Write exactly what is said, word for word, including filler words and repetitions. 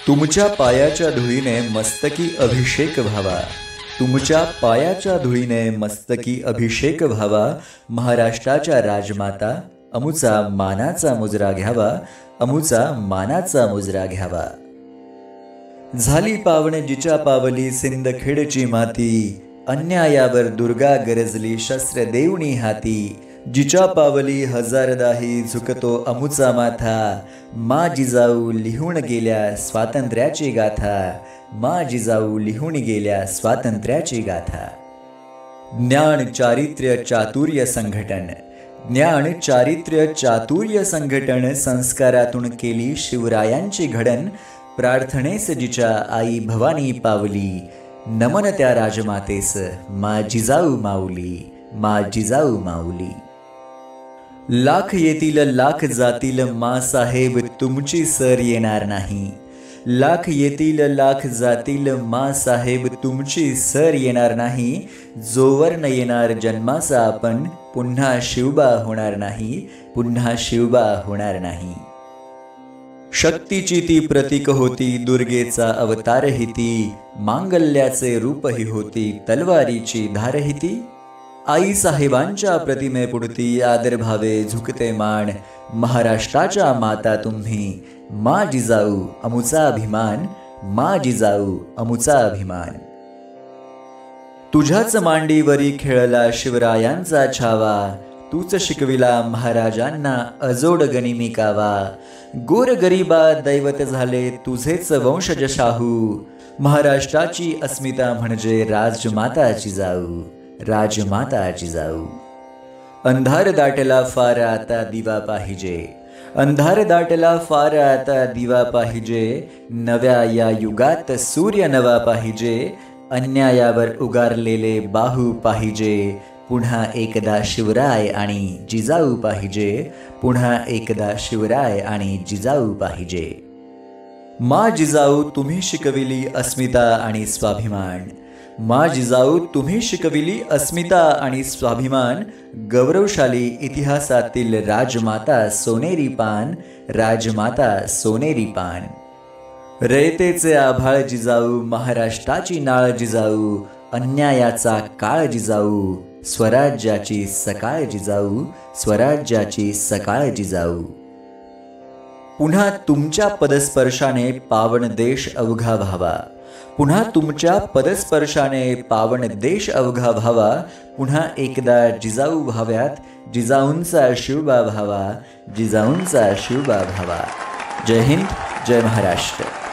तुमच्या पायाच्या धुळीने मस्तकी अभिषेक व्हावा, तुमच्या पायाच्या धुळीने मस्तकी अभिषेक व्हावा। महाराष्ट्राच्या राजमाता अमुचा मानाचा मुजरा घ्यावा, अमुचा मानाचा मुजरा घ्यावा। झाली पावन जिच्या पावली सिंदखेडची माती, अन्यायावर दुर्गा गरजली शस्त्र देऊनी हाती। जिच्या पावली हजारदाही झुकतो अमुचा माथा, मा जिजाऊ लिहून गेल्या स्वातंत्र्याची गाथा, मा जिजाऊ लिहून गेल्या स्वातंत्र्याची गाथा। ज्ञान चारित्र्य चातुर्य संघटन, ज्ञान चारित्र्य चातुर्य संघटन संस्कारातून केली शिवरायांची घडण। प्रार्थनेस जिच्या आई भवानी पावली, नमन त्या राजमातेस मा जिजाऊ माऊली, मा जिजाऊ माऊली। लाख येतील लाख जातील मा साहेब तुमची सर येणार नाही, लाख येतील लाख जातील मा साहेब तुमची सर येणार नाही। जोवर न येणार जन्माचा आपण पुन्हा शिवबा होणार नाही, पुन्हा शिवबा होणार नाही। शक्तीची ती प्रतीक होती दुर्गेचा अवतारही ती, मांगल्याचे रूपही होती तलवारीची धारही ती। आई साहेबांच्या प्रतिमे पुढती आदर भावे झुकते मान, महाराष्ट्राच्या माता तुम्ही मा जिजाऊ अमुचा अभिमान, मा जिजाऊ अमुचा अभिमान। तुझ्याच मांडीवरी खेळला शिवरायांचा छावा, तूच शिकविला महाराजांना अजोड गनिमी कावा। गोरगरिबा दैवत झाले तुझेच वंशज शाहू, महाराष्ट्राची अस्मिता म्हणजे राजमाता जिजाऊ, राजमाता जिजाऊ। अंधार दाटला फार आता दिवा पाहिजे, अंधार दाटला फार आता दिवा पाहिजे। नव्या या युगात सूर्य नवा पाहिजे, अन्यायावर उगारलेले बाहू पाहिजे। पुन्हा एकदा शिवराय आणि जिजाऊ पाहिजे, पुन्हा एकदा शिवराय आणि जिजाऊ पाहिजे। मा जिजाऊ तुम्ही शिकविली अस्मिता आणि स्वाभिमान, मा जिजाऊ तुम्ही शिकविली अस्मिता आणि स्वाभिमान। गौरवशाली इतिहासातील राजमाता सोनेरी पान, राजमाता सोनेरी पान। रयतेचे आभाळ जिजाऊ महाराष्ट्राची नाळ जिजाऊ, अन्यायाचा काळ जिजाऊ स्वराज्याची सकाळ जिजाऊ, स्वराज्याची सकाळ जिजाऊ। पुन्हा तुमच्या पदस्पर्शाने पावन देश अवघा व्हावा, पुन्हा तुमच्या पदस्पर्शाने पावन देश अवघा व्हावा। पुन्हा एकदा जिजाऊ व्हाव्यात, जिजाऊंचा शिवबा व्हावा, जिजाऊंचा शिवबा व्हावा। जय हिंद, जय महाराष्ट्र।